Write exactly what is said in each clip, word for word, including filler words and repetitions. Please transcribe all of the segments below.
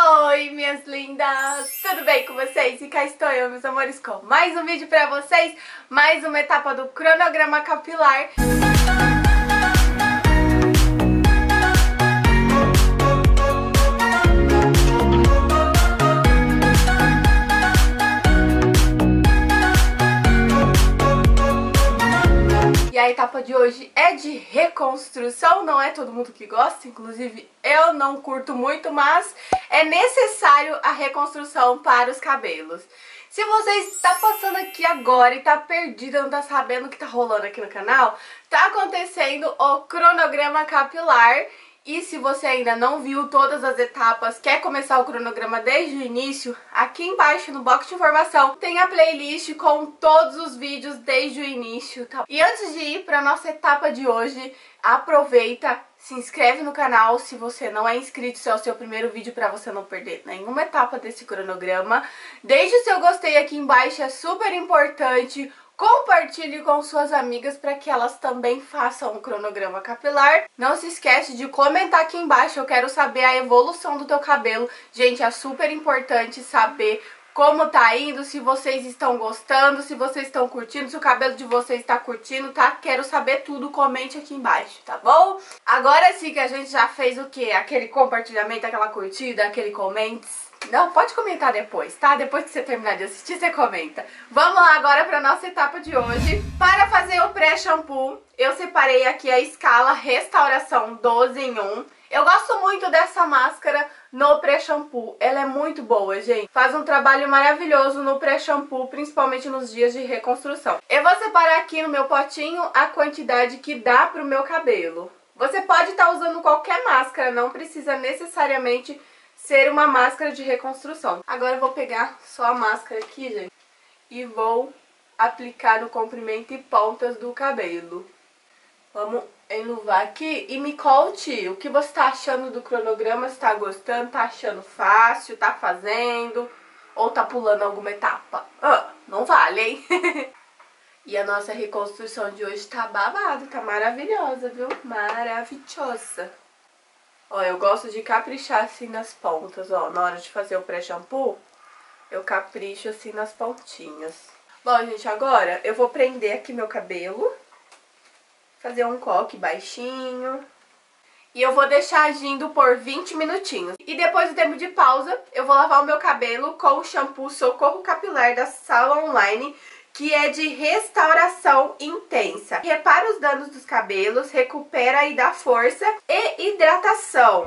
Oi, minhas lindas! Tudo bem com vocês? E cá estou eu, meus amores, com mais um vídeo pra vocês, mais uma etapa do cronograma capilar. E a etapa de hoje é de reconstrução, não é todo mundo que gosta, inclusive eu não curto muito, mas é necessário a reconstrução para os cabelos. Se você está passando aqui agora e está perdida, não está sabendo o que está rolando aqui no canal, está acontecendo o cronograma capilar. E se você ainda não viu todas as etapas, quer começar o cronograma desde o início, aqui embaixo no box de informação tem a playlist com todos os vídeos desde o início, tá? E antes de ir para nossa etapa de hoje, aproveita, se inscreve no canal se você não é inscrito, se é o seu primeiro vídeo, para você não perder nenhuma etapa desse cronograma. Deixe o seu gostei aqui embaixo, é super importante. Compartilhe com suas amigas para que elas também façam o cronograma capilar. Não se esquece de comentar aqui embaixo, eu quero saber a evolução do teu cabelo. Gente, é super importante saber como tá indo, se vocês estão gostando, se vocês estão curtindo, se o cabelo de vocês está curtindo, tá? Quero saber tudo, comente aqui embaixo, tá bom? Agora sim que a gente já fez o quê? Aquele compartilhamento, aquela curtida, aquele comments. Não, pode comentar depois, tá? Depois que você terminar de assistir, você comenta. Vamos lá agora para nossa etapa de hoje. Para fazer o pré-shampoo, eu separei aqui a escala Restauração doze em um. Eu gosto muito dessa máscara no pré-shampoo. Ela é muito boa, gente. Faz um trabalho maravilhoso no pré-shampoo, principalmente nos dias de reconstrução. Eu vou separar aqui no meu potinho a quantidade que dá pro meu cabelo. Você pode estar usando qualquer máscara, não precisa necessariamente ser uma máscara de reconstrução. Agora eu vou pegar só a máscara aqui, gente, e vou aplicar no comprimento e pontas do cabelo. Vamos enluvar aqui e me conte o que você tá achando do cronograma, se tá gostando, tá achando fácil, tá fazendo ou tá pulando alguma etapa. Ah, não vale, hein? E a nossa reconstrução de hoje tá babado, tá maravilhosa, viu? Maravilhosa. Ó, eu gosto de caprichar assim nas pontas, ó. Na hora de fazer o pré-shampoo, eu capricho assim nas pontinhas. Bom, gente, agora eu vou prender aqui meu cabelo. Fazer um coque baixinho. E eu vou deixar agindo por vinte minutinhos. E depois do tempo de pausa, eu vou lavar o meu cabelo com o shampoo Socorro Capilar da Sala Online, que é de restauração intensa. Repara os danos dos cabelos, recupera e dá força e hidratação.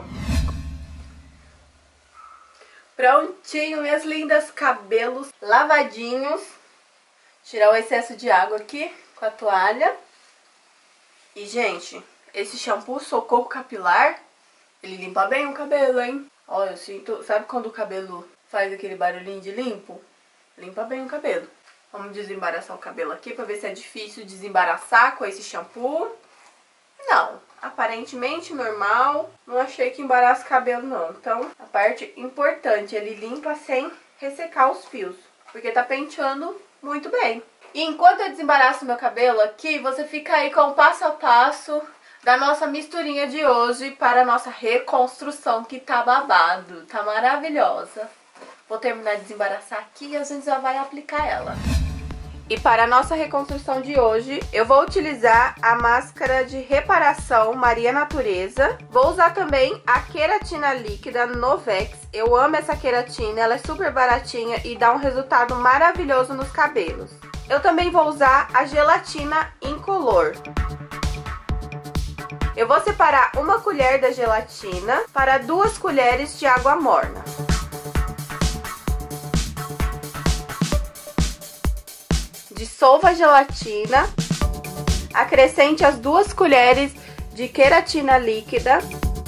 Prontinho, minhas lindas, cabelos lavadinhos. Tirar o excesso de água aqui com a toalha. E, gente, esse shampoo Socorro Capilar, ele limpa bem o cabelo, hein? Ó, eu sinto... Sabe quando o cabelo faz aquele barulhinho de limpo? Limpa bem o cabelo. Vamos desembaraçar o cabelo aqui pra ver se é difícil desembaraçar com esse shampoo. Não, aparentemente normal. Não achei que embaraça o cabelo, não. Então, a parte importante, ele limpa sem ressecar os fios, porque tá penteando muito bem. E enquanto eu desembaraço meu cabelo aqui, você fica aí com o passo a passo da nossa misturinha de hoje para a nossa reconstrução, que tá babado, tá maravilhosa. Vou terminar de desembaraçar aqui e a gente já vai aplicar ela. E para a nossa reconstrução de hoje, eu vou utilizar a máscara de reparação Maria Natureza. Vou usar também a queratina líquida Novex. Eu amo essa queratina, ela é super baratinha e dá um resultado maravilhoso nos cabelos. Eu também vou usar a gelatina incolor. Eu vou separar uma colher da gelatina para duas colheres de água morna. Dissolva a gelatina, acrescente as duas colheres de queratina líquida,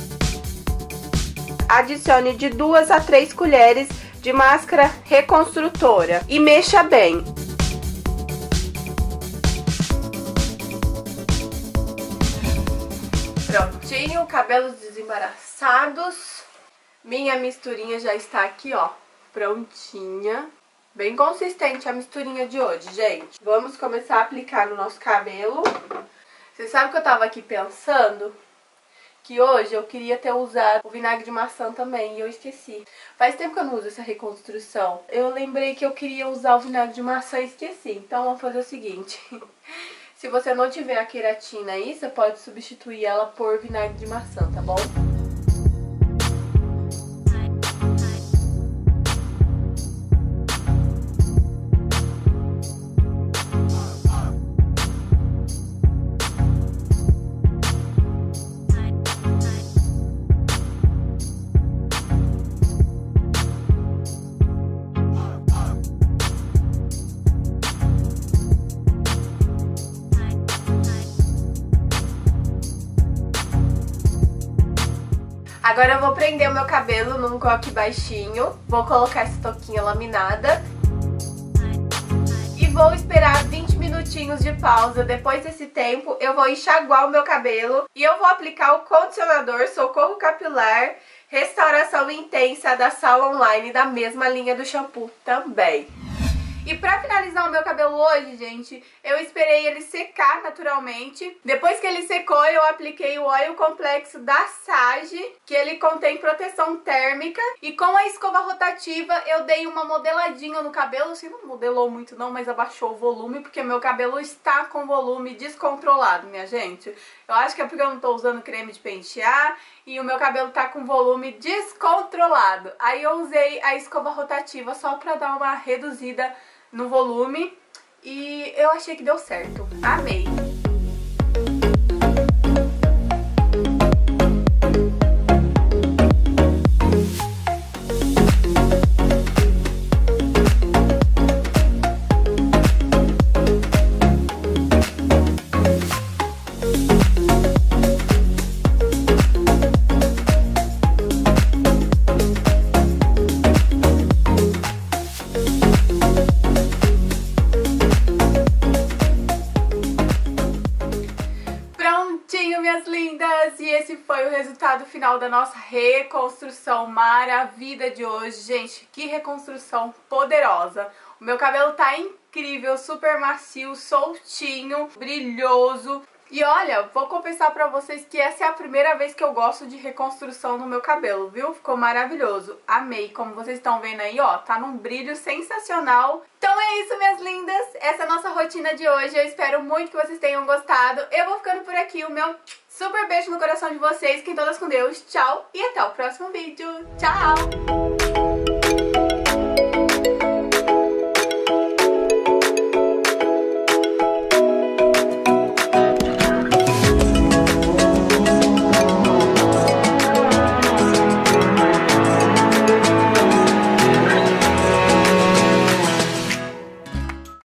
adicione de duas a três colheres de máscara reconstrutora e mexa bem. Prontinho, cabelos desembaraçados. Minha misturinha já está aqui, ó, prontinha. Bem consistente a misturinha de hoje, gente. Vamos começar a aplicar no nosso cabelo. Você sabe que eu tava aqui pensando que hoje eu queria ter usado o vinagre de maçã também e eu esqueci. Faz tempo que eu não uso essa reconstrução. Eu lembrei que eu queria usar o vinagre de maçã e esqueci. Então vamos fazer o seguinte. Se você não tiver a queratina aí, você pode substituir ela por vinagre de maçã, tá bom? Agora eu vou prender o meu cabelo num coque baixinho, vou colocar essa touquinha laminada e vou esperar vinte minutinhos de pausa. Depois desse tempo eu vou enxaguar o meu cabelo e eu vou aplicar o condicionador Socorro Capilar Restauração Intensa da Sala Online, da mesma linha do shampoo também. E pra finalizar o meu cabelo hoje, gente, eu esperei ele secar naturalmente. Depois que ele secou, eu apliquei o óleo complexo da Sage, que ele contém proteção térmica. E com a escova rotativa, eu dei uma modeladinha no cabelo. Assim, não modelou muito não, mas abaixou o volume, porque meu cabelo está com volume descontrolado, minha gente. Eu acho que é porque eu não tô usando creme de pentear e o meu cabelo tá com volume descontrolado. Aí eu usei a escova rotativa só pra dar uma reduzida no volume e eu achei que deu certo. Amei! Minhas lindas, e esse foi o resultado final da nossa reconstrução maravilha de hoje. Gente, que reconstrução poderosa. O meu cabelo tá incrível, super macio, soltinho, brilhoso. E olha, vou confessar pra vocês que essa é a primeira vez que eu gosto de reconstrução no meu cabelo, viu? Ficou maravilhoso. Amei. Como vocês estão vendo aí, ó, tá num brilho sensacional. Então é isso, minhas lindas. Essa é a nossa rotina de hoje. Eu espero muito que vocês tenham gostado. Eu vou ficando por aqui. O meu super beijo no coração de vocês. Fiquem todas com Deus. Tchau e até o próximo vídeo. Tchau!